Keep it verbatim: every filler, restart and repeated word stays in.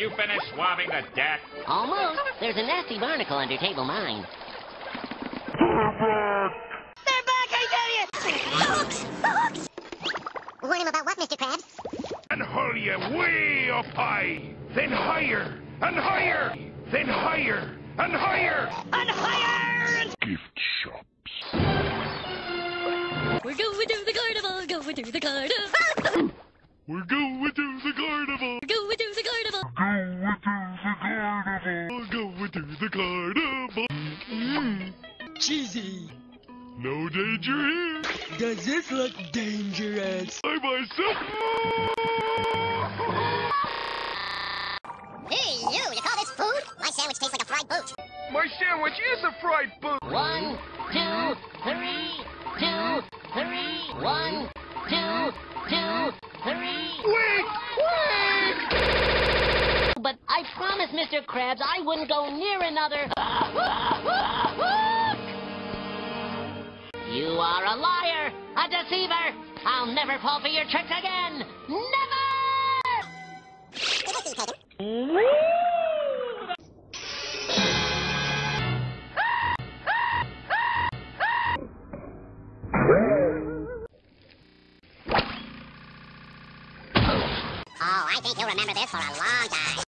you finished swabbing the deck? Almost. There's a nasty barnacle under table nine. They're back, I tell you! The hooks! The hooks! Warn him about what, Mister Krabs? And haul you way up high, then higher, and higher, then higher, and higher, And higher! gift shops. We're going to the carnival, going to the carnival. We're going to the carnival. Going to the carnival. Going to the carnival. Mmm, cheesy. No danger here. Does this look dangerous? I myself. Hey, you! You call this food? My sandwich tastes like a fried boot. My sandwich is a fried boot. One, two, three, two, three. One, two, two, three. Wait! Wait! But I promised Mister Krabs I wouldn't go near another. You are a liar, a deceiver. I'll never fall for your tricks again. Never! Oh, I think you'll remember this for a long time.